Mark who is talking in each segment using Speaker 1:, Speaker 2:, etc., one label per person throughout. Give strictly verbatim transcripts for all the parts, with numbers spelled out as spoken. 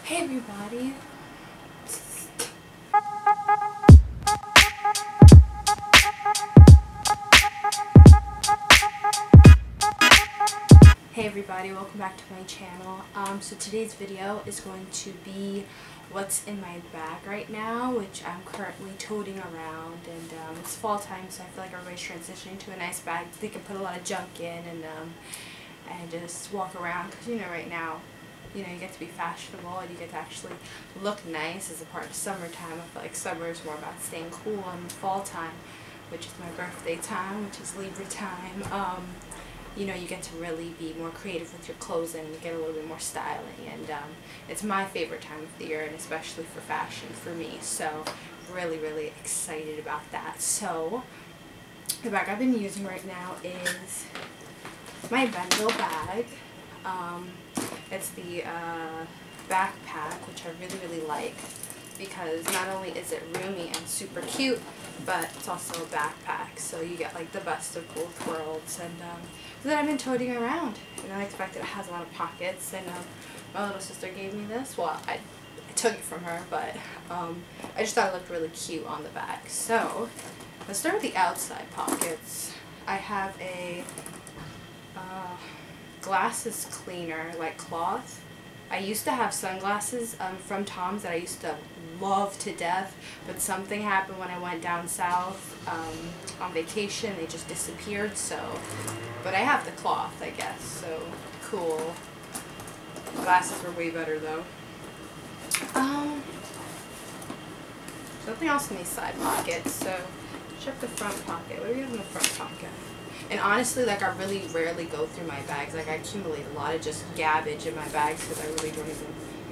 Speaker 1: Hey everybody! Hey everybody, welcome back to my channel. Um, so today's video is going to be what's in my bag right now, which I'm currently toting around, and um, it's fall time, so I feel like everybody's transitioning to a nice bag that they can put a lot of junk in and um, and just walk around, because you know right now, you know, you get to be fashionable and you get to actually look nice as a part of summertime. I feel like summer is more about staying cool, and fall time, which is my birthday time, which is Libra time, um, you know, you get to really be more creative with your clothes and you get a little bit more styling, and um, it's my favorite time of the year, and especially for fashion for me, so really really excited about that. So the bag I've been using right now is my Benville bag. Um, it's the uh, backpack, which I really really like, because not only is it roomy and super cute, but it's also a backpack, so you get like the best of both worlds. And um, so that I've been toting around, and I expected it has a lot of pockets, and um, my little sister gave me this. Well, I, I took it from her, but um, I just thought it looked really cute on the back. So let's start with the outside pockets. I have a uh, glasses cleaner, like cloth. I used to have sunglasses um, from Tom's that I used to love to death, but something happened when I went down south um, on vacation. They just disappeared, so, but I have the cloth, I guess, so cool. Glasses were way better though. Um, nothing else in these side pockets, so check the front pocket. What do we have in the front pocket? And honestly, like, I really rarely go through my bags. Like, I accumulate a lot of just garbage in my bags because I really don't even,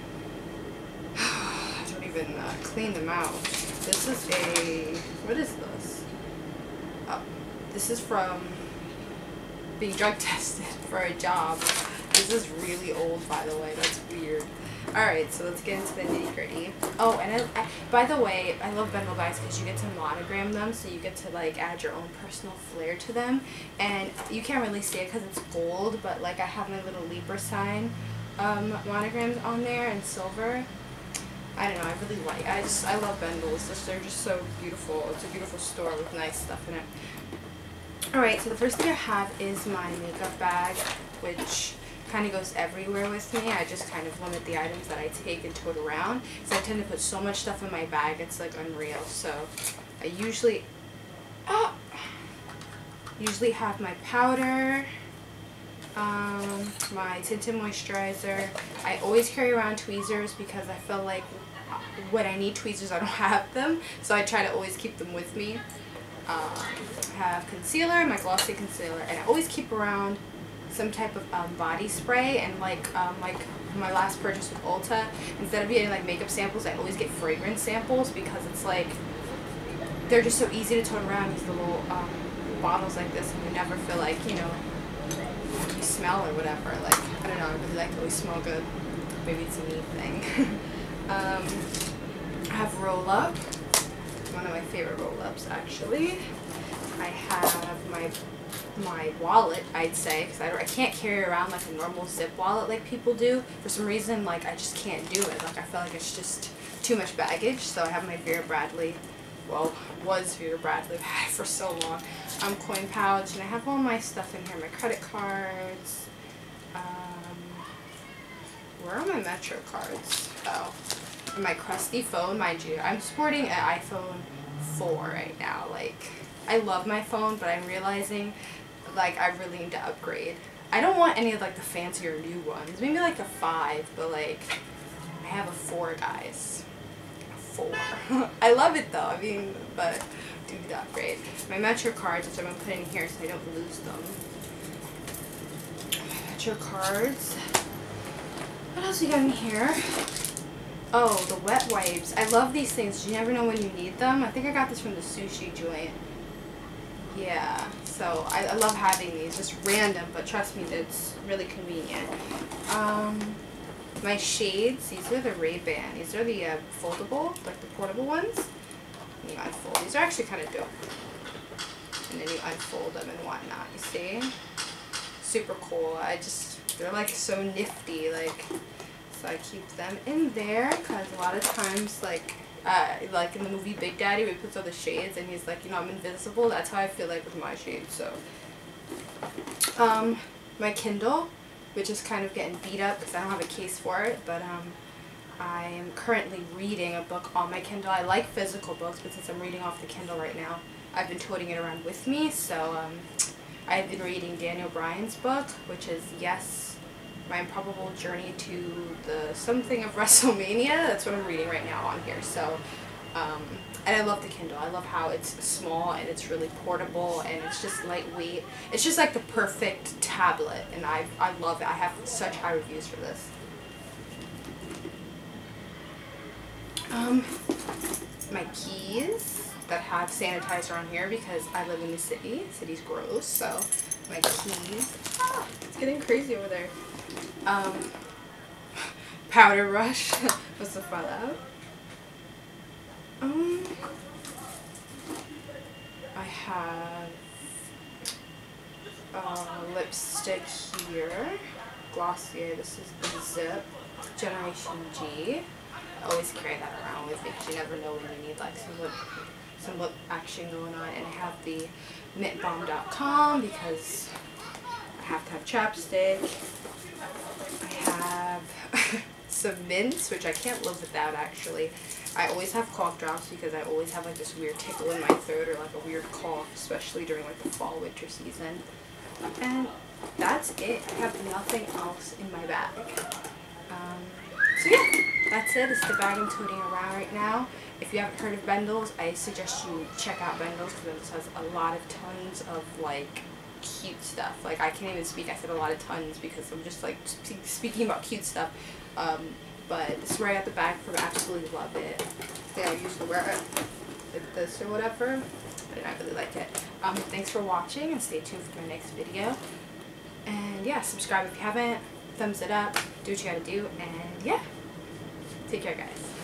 Speaker 1: I don't even uh, clean them out. This is a, what is this? Oh, this is from being drug tested for a job. This is really old, by the way. That's weird. Alright, so let's get into the nitty gritty. Oh, and I, I, by the way, I love Benville bags because you get to monogram them, so you get to like add your own personal flair to them. And you can't really see it because it's gold, but like I have my little Libra sign um, monograms on there in silver. I don't know, I really like, I just, I love Benville's. Just, they're just so beautiful. It's a beautiful store with nice stuff in it. Alright, so the first thing I have is my makeup bag, which kind of goes everywhere with me. I just kind of limit the items that I take and tote around, because I tend to put so much stuff in my bag, it's like unreal. So I usually ah, usually have my powder, um, my tinted moisturizer. I always carry around tweezers because I feel like when I need tweezers I don't have them, so I try to always keep them with me. Um, I have concealer, my glossy concealer, and I always keep around some type of um, body spray. And like um, like my last purchase with Ulta, instead of getting like makeup samples, I always get fragrance samples, because it's like they're just so easy to tote around, these little um, bottles like this, and you never feel like, you know, you smell or whatever. Like, I don't know, I really like to always smell good. Maybe it's a me thing. um, I have Roll Up, one of my favorite roll-ups actually. I have my my wallet, I'd say, because I, I can't carry around like a normal zip wallet like people do. For some reason, like, I just can't do it. Like, I feel like it's just too much baggage. So I have my Vera Bradley, well, was Vera Bradley bag for so long, um, coin pouch, and I have all my stuff in here, my credit cards. Um, where are my Metro cards? Oh, and my crusty phone, mind you. I'm sporting an iPhone four right now. Like, I love my phone, but I'm realizing, like, I really need to upgrade. I don't want any of, like, the fancier new ones. Maybe, like, a five, but, like, I have a four, guys. A four. I love it, though. I mean, but I do need to upgrade. My Metro cards, which I'm going to put in here so I don't lose them. My Metro cards. What else we got in here? Oh, the wet wipes. I love these things. You never know when you need them. I think I got this from the sushi joint. Yeah, so I, I love having these. Just random, but trust me, it's really convenient. Um, my shades, these are the Ray-Ban. These are the uh, foldable, like the portable ones. And you unfold. These are actually kind of dope. And then you unfold them and whatnot, you see? Super cool. I just, they're like so nifty. Like, So I keep them in there because a lot of times, like, uh, like in the movie Big Daddy, where he puts all the shades and he's like, you know, I'm invisible. That's how I feel like with my shades. So, um, my Kindle, which is kind of getting beat up because I don't have a case for it, but um, I am currently reading a book on my Kindle. I like physical books, but since I'm reading off the Kindle right now, I've been toting it around with me. So um, I've been reading Daniel Bryan's book, which is Yes, My Improbable Journey to the Something of WrestleMania. That's what I'm reading right now on here. So, um, and I love the Kindle. I love how it's small and it's really portable and it's just lightweight. It's just like the perfect tablet, and I I love it. I have such high reviews for this. Um, my keys that have sanitizer on here because I live in the city. The city's gross, so my keys. Ah, it's getting crazy over there. Um, powder brush. What's the fall out? Um, I have uh, lipstick here. Glossier. This is the Zip Generation G. I always carry that around with me because you never know when you need like some lip, some lip action going on. And I have the mint balm dot com because I have to have chapstick. I have some mints, which I can't live without actually. I always have cough drops because I always have like this weird tickle in my throat or like a weird cough, especially during like the fall winter season. And that's it. I have nothing else in my bag. Um, so yeah, that's it. It's the bag I'm toting around right now. If you haven't heard of Bendels, I suggest you check out Bendels because it has a lot of tons of like cute stuff. Like I can't even speak. I said a lot of tons because I'm just like sp speaking about cute stuff. Um, but this is where I got the bag from. I absolutely love it. I think I used to wear it like this or whatever. And I really like it. Um, thanks for watching and stay tuned for my next video. And yeah, subscribe if you haven't. Thumbs it up. Do what you gotta do. And yeah, take care, guys.